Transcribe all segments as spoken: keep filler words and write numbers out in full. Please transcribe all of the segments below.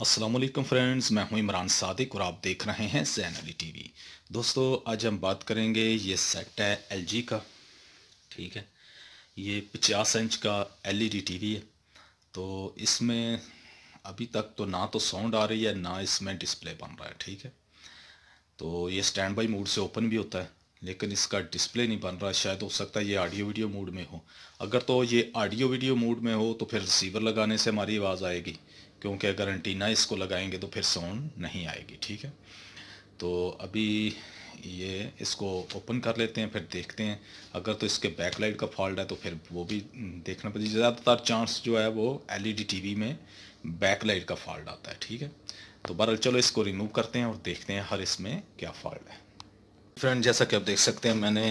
अस्सलाम वालेकुम फ्रेंड्स, मैं हूं इमरान सादिक और आप देख रहे हैं ज़ैन अली टीवी। दोस्तों, आज हम बात करेंगे, ये सेट है एलजी का। ठीक है, ये पचास इंच का एलईडी टीवी है। तो इसमें अभी तक तो ना तो साउंड आ रही है, ना इसमें डिस्प्ले बन रहा है। ठीक है, तो ये स्टैंड बाई मोड से ओपन भी होता है, लेकिन इसका डिस्प्ले नहीं बन रहा। शायद हो सकता है ये ऑडियो वीडियो मोड में हो। अगर तो ये ऑडियो वीडियो मोड में हो तो फिर रिसीवर लगाने से हमारी आवाज़ आएगी, क्योंकि अगर एंटीना इसको लगाएंगे तो फिर साउंड नहीं आएगी। ठीक है, तो अभी ये इसको ओपन कर लेते हैं, फिर देखते हैं। अगर तो इसके बैकलाइट का फॉल्ट है तो फिर वो भी देखना पड़ेगा। ज़्यादातर चांस जो है वो एलईडी टीवी में बैकलाइट का फॉल्ट आता है। ठीक है, तो बहरहाल चलो इसको रिमूव करते हैं और देखते हैं हर इसमें क्या फॉल्ट है। फ्रेंड, जैसा कि आप देख सकते हैं, मैंने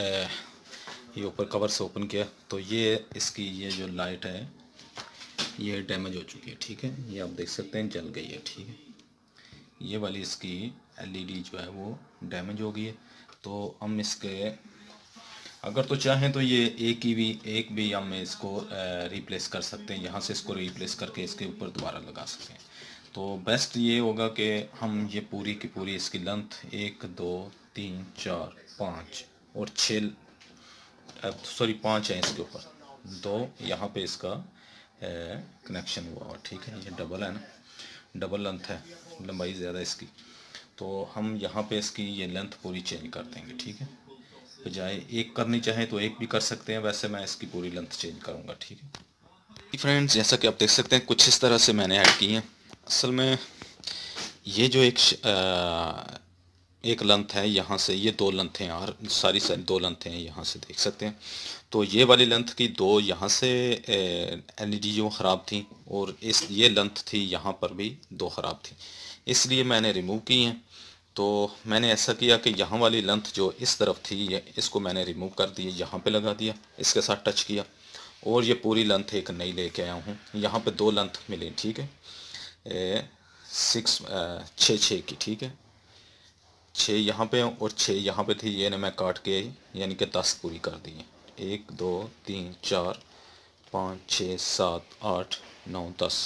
ये ऊपर कवर से ओपन किया तो ये इसकी ये जो लाइट है ये डैमेज हो चुकी है। ठीक है, ये आप देख सकते हैं जल गई है। ठीक है, ये वाली इसकी एलईडी जो है वो डैमेज हो गई है। तो हम इसके अगर तो चाहें तो ये एक ही भी एक भी हम इसको रिप्लेस कर सकते हैं। यहाँ से इसको रिप्लेस करके इसके ऊपर दोबारा लगा सकते हैं। तो बेस्ट ये होगा कि हम ये पूरी की पूरी इसकी लेंथ एक दो तीन चार पाँच और छः, सॉरी पाँच है इसके ऊपर, दो यहाँ पे इसका कनेक्शन हुआ हुआ। ठीक है, ये डबल है ना, डबल लेंथ है, लंबाई ज़्यादा इसकी। तो हम यहाँ पे इसकी ये लेंथ पूरी चेंज कर देंगे। ठीक है, बजाय एक करनी चाहे तो एक भी कर सकते हैं, वैसे मैं इसकी पूरी लेंथ चेंज करूँगा। ठीक है फ्रेंड्स, जैसा कि आप देख सकते हैं कुछ इस तरह से मैंने ऐड की है। असल में ये जो एक आ, एक लेंथ है, यहाँ से ये दो लेंथ हैं यार, सारी सारी दो लेंथ हैं, यहाँ से देख सकते हैं। तो ये वाली लेंथ की दो यहाँ से एलईडी जो ख़राब थी, और इस ये लेंथ थी यहाँ पर भी दो ख़राब थी, इसलिए मैंने रिमूव की हैं। तो मैंने ऐसा किया कि यहाँ वाली लेंथ जो इस तरफ थी ये इसको मैंने रिमूव कर दिया, यहाँ पे लगा दिया, इसके साथ टच किया, और ये पूरी लेंथ एक नई लेके आया हूँ। यहाँ पे दो लेंथ मिली। ठीक है, ए, सिक्स छः छः की। ठीक है, छः यहाँ पे और छः यहाँ पे थी, ये ने मैं काट के यानी कि दस पूरी कर दी है। एक दो तीन चार पाँच छः सात आठ नौ दस।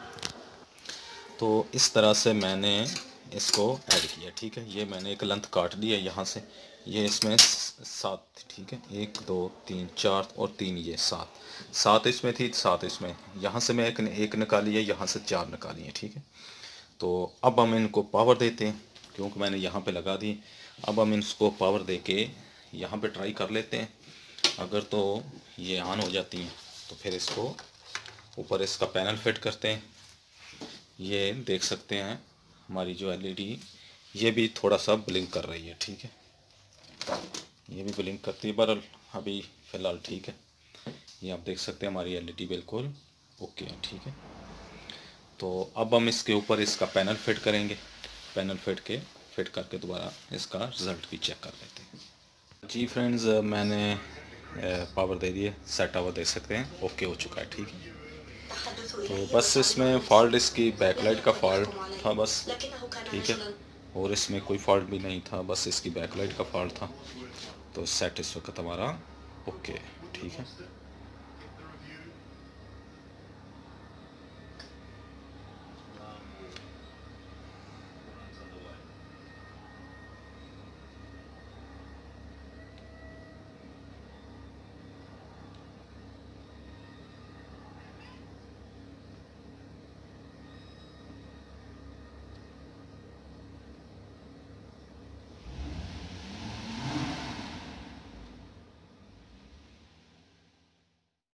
तो इस तरह से मैंने इसको ऐड किया। ठीक है, ये मैंने एक लेंथ काट दी है यहाँ से, ये इसमें सात। ठीक है, एक दो तीन चार और तीन, ये सात सात इसमें थी, सात इसमें। यहाँ से मैं एक एक निकाली है, यहाँ से चार निकाली है। ठीक है, तो अब हम इनको पावर देते हैं, क्योंकि मैंने यहाँ पे लगा दी। अब हम इसको पावर दे के यहाँ पे ट्राई कर लेते हैं। अगर तो ये ऑन हो जाती हैं तो फिर इसको ऊपर इसका पैनल फिट करते हैं। ये देख सकते हैं हमारी जो एलईडी ये भी थोड़ा सा ब्लिंक कर रही है। ठीक है, ये भी ब्लिंक करती है, पर अभी फ़िलहाल ठीक है। ये आप देख सकते हैं हमारी एलईडी बिल्कुल ओके है। ठीक है, तो अब हम इसके ऊपर इसका पैनल फिट करेंगे। पैनल फिट के फिट करके दोबारा इसका रिज़ल्ट भी चेक कर लेते हैं। जी फ्रेंड्स, मैंने पावर दे दिए, सेट आवर देख सकते हैं ओके हो चुका है। ठीक है, तो बस इसमें फॉल्ट इसकी बैकलाइट का फॉल्ट था बस। ठीक है, और इसमें कोई फॉल्ट भी नहीं था, बस इसकी बैकलाइट का फॉल्ट था। तो सेट इस वक्त हमारा ओके। ठीक है।